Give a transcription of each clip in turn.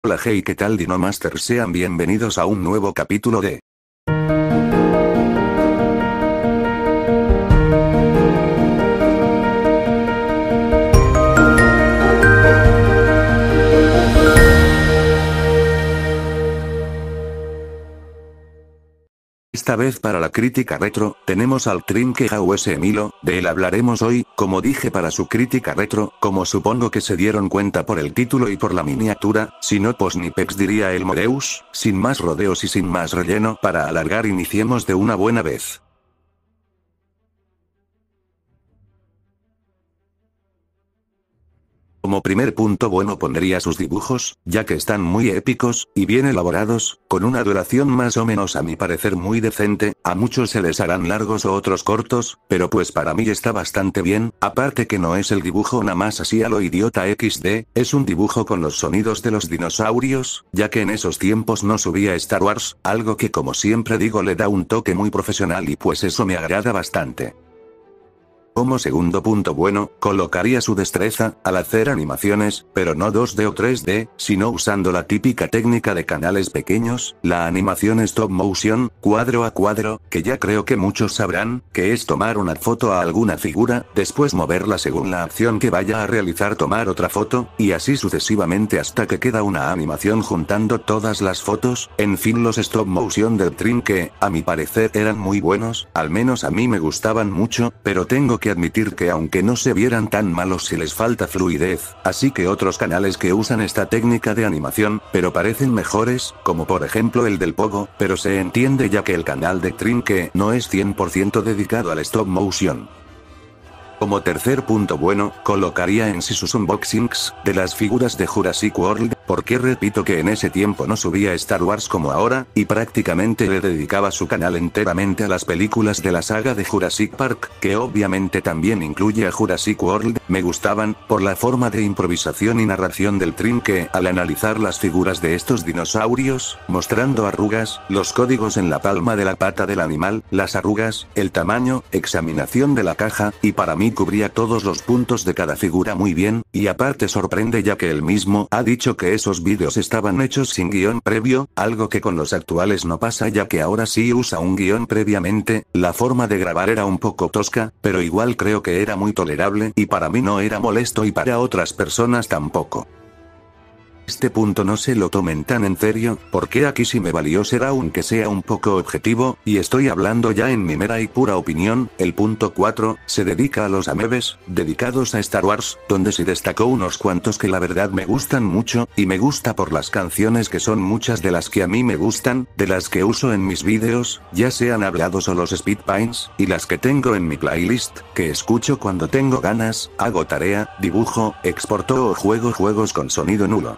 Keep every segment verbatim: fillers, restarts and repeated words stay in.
Hola hey, ¿qué tal Dinomasters? Sean bienvenidos a un nuevo capítulo de... Esta vez para la crítica retro, tenemos al Trinquehouse Emilo, de él hablaremos hoy, como dije para su crítica retro, como supongo que se dieron cuenta por el título y por la miniatura, si no pues ni pex diría el Moreus, sin más rodeos y sin más relleno, para alargar iniciemos de una buena vez. Como primer punto bueno pondría sus dibujos, ya que están muy épicos, y bien elaborados, con una duración más o menos a mi parecer muy decente, a muchos se les harán largos o otros cortos, pero pues para mí está bastante bien, aparte que no es el dibujo nada más así a lo idiota equis de, es un dibujo con los sonidos de los dinosaurios, ya que en esos tiempos no subía Star Wars, algo que como siempre digo le da un toque muy profesional y pues eso me agrada bastante. Como segundo punto bueno, colocaría su destreza, al hacer animaciones, pero no dos de o tres de, sino usando la típica técnica de canales pequeños, la animación stop motion, cuadro a cuadro, que ya creo que muchos sabrán, que es tomar una foto a alguna figura, después moverla según la acción que vaya a realizar tomar otra foto, y así sucesivamente hasta que queda una animación juntando todas las fotos, en fin los stop motion del Trinque, a mi parecer eran muy buenos, al menos a mí me gustaban mucho, pero tengo que admitir que aunque no se vieran tan malos si les falta fluidez, así que otros canales que usan esta técnica de animación, pero parecen mejores, como por ejemplo el del Pogo, pero se entiende ya que el canal de Trinque no es cien por ciento dedicado al stop motion. Como tercer punto bueno, colocaría en sí sus unboxings, de las figuras de Jurassic World, porque repito que en ese tiempo no subía Star Wars como ahora, y prácticamente le dedicaba su canal enteramente a las películas de la saga de Jurassic Park, que obviamente también incluye a Jurassic World, me gustaban, por la forma de improvisación y narración del Trinque al analizar las figuras de estos dinosaurios, mostrando arrugas, los códigos en la palma de la pata del animal, las arrugas, el tamaño, examinación de la caja, y para mí cubría todos los puntos de cada figura muy bien, y aparte sorprende ya que él mismo ha dicho que esos vídeos estaban hechos sin guión previo, algo que con los actuales no pasa ya que ahora sí usa un guión previamente, la forma de grabar era un poco tosca, pero igual creo que era muy tolerable y para mí no era molesto y para otras personas tampoco. Este punto no se lo tomen tan en serio, porque aquí sí me valió ser aunque sea un poco objetivo, y estoy hablando ya en mi mera y pura opinión. El punto cuatro, se dedica a los amebes, dedicados a Star Wars, donde sí destacó unos cuantos que la verdad me gustan mucho, y me gusta por las canciones que son muchas de las que a mí me gustan, de las que uso en mis vídeos, ya sean hablados o los speedpines, y las que tengo en mi playlist, que escucho cuando tengo ganas, hago tarea, dibujo, exporto o juego juegos con sonido nulo.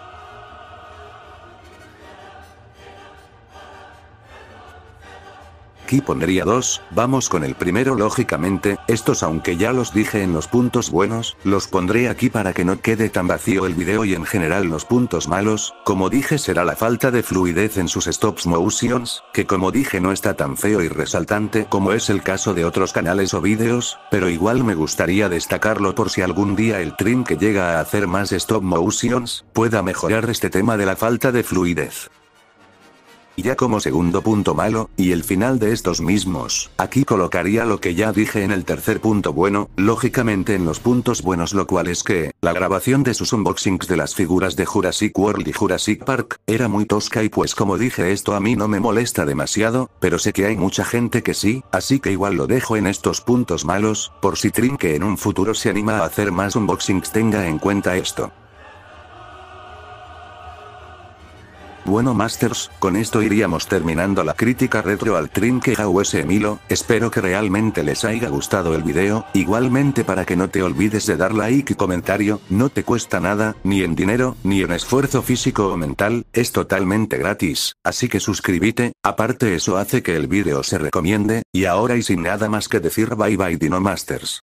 Aquí pondría dos, vamos con el primero lógicamente, estos aunque ya los dije en los puntos buenos, los pondré aquí para que no quede tan vacío el video y en general los puntos malos, como dije será la falta de fluidez en sus stop motions, que como dije no está tan feo y resaltante como es el caso de otros canales o vídeos, pero igual me gustaría destacarlo por si algún día el Trinque llega a hacer más stop motions, pueda mejorar este tema de la falta de fluidez. Y ya como segundo punto malo, y el final de estos mismos, aquí colocaría lo que ya dije en el tercer punto bueno, lógicamente en los puntos buenos lo cual es que, la grabación de sus unboxings de las figuras de Jurassic World y Jurassic Park, era muy tosca y pues como dije esto a mí no me molesta demasiado, pero sé que hay mucha gente que sí, así que igual lo dejo en esestos puntos malos, por si Trinque en un futuro se anima a hacer más unboxings tenga en cuenta esto. Bueno Masters, con esto iríamos terminando la crítica retro al Trinquehouse Emilo, espero que realmente les haya gustado el video, igualmente para que no te olvides de dar like y comentario, no te cuesta nada, ni en dinero, ni en esfuerzo físico o mental, es totalmente gratis, así que suscríbete, aparte eso hace que el video se recomiende, y ahora y sin nada más que decir bye bye Dinomasters.